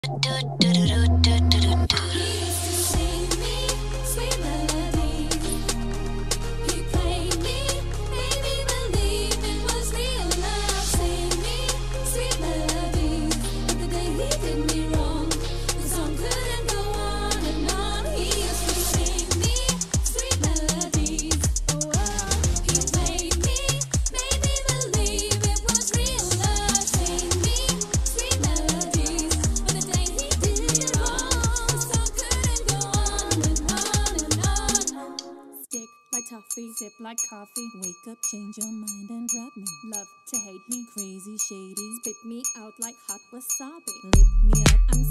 Sip like coffee. Wake up, change your mind and drop me. Love to hate me, crazy, shady. Spit me out like hot wasabi. Lick me up, I'm